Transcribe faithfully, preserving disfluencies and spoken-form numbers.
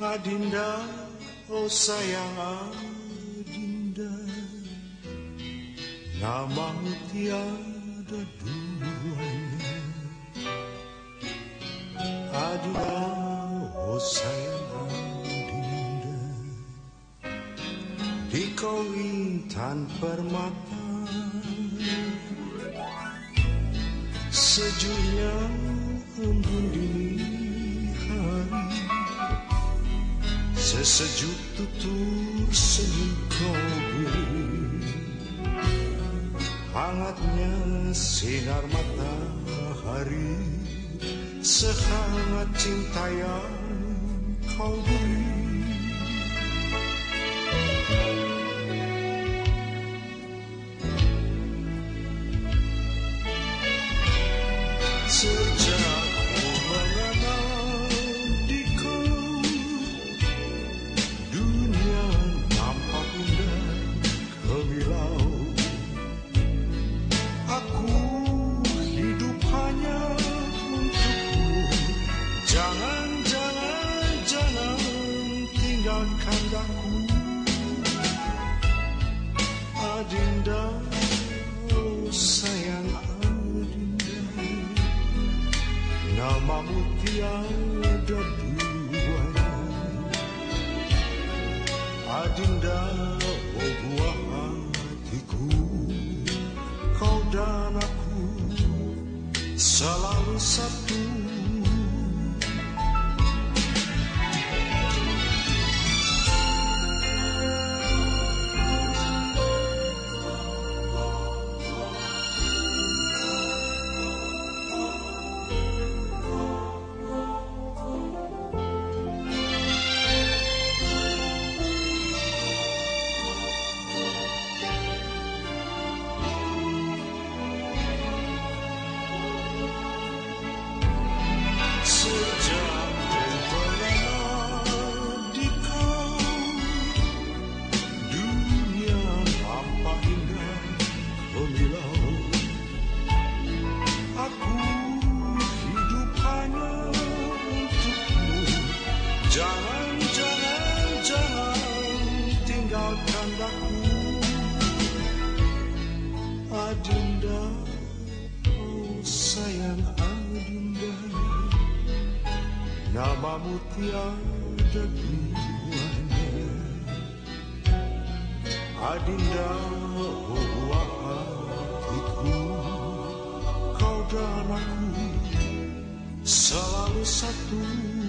Adinda, oh sayang Adinda, namamu tiada duanya. Adinda, oh sayang Adinda, di kau intan permata, sejuknya embun dini hari, sesejuk tutur senyum kau beri, hangatnya sinar matahari, sehangat cinta yang kau beri. Sejak ku mengenal di kau, dunia nampak indah kemilau. Aku hidup hanya untukmu. Jangan, jangan, jangan tinggalkan aku, Adinda, oh sayang Adinda, namamu tiada duanya. Adinda, oh buah hatiku, kau dan aku selalu satu. Sejak terbenam di kau, dunia nampak indah kemilau. Aku hidup hanya untukmu. Jangan, jangan, jangan tinggalkan aku, Adinda, oh sayang Adinda, namamu tiada duanya. Adinda, oh buah hatiku, kau dan aku selalu satu.